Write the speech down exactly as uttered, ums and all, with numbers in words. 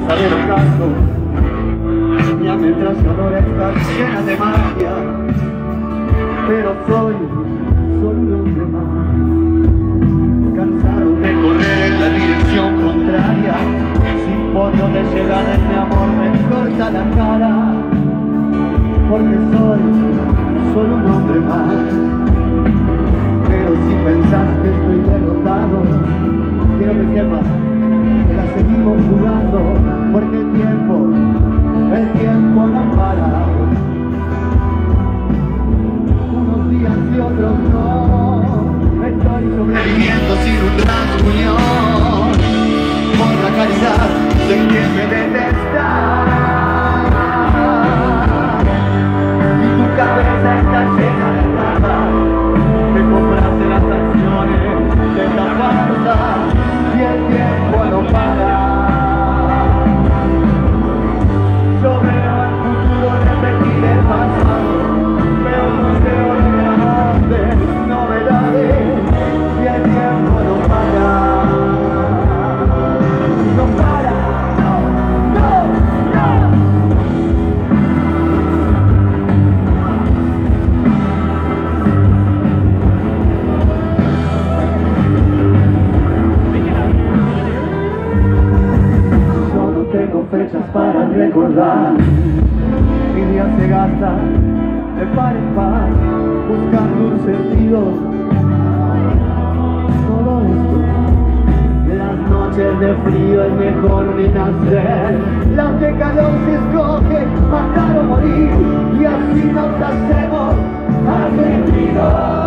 del ocaso. Mi ametralladora está llena de magia, pero soy solo un hombre más, cansado de correr en la dirección contraria, sin pollo de llegada en mi amor me corta la cara, porque soy solo un hombre más. Pero si pensás que estoy derrotado, quiero que sepas que la seguimos jugando, porque el tiempo, el tiempo no para. Unos días y otros no, estoy sobreviviendo sin un rasguñón, por la caridad de quien me detesta. Y tu cabeza está llena de nada, te compraste las acciones de esta farsa y el tiempo no para. Yo veo el futuro repetir el pasado, veo un museo de grandes novedades y el tiempo no para. No para, no, no, no. Yo no tengo fechas para recordar, mi día se gasta de par en par, buscando un sentido. Todo esto, las noches de frío es mejor ni nacer, las de calor se escoge, matar o morir, y así nos hacemos argentinos.